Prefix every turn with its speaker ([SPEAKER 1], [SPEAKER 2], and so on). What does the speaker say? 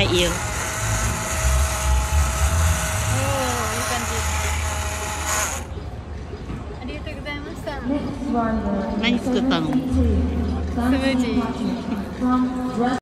[SPEAKER 1] はい、いいよ。
[SPEAKER 2] おお、いい感じ。ありがとうございました。
[SPEAKER 1] 何作ったの？
[SPEAKER 2] スムージー。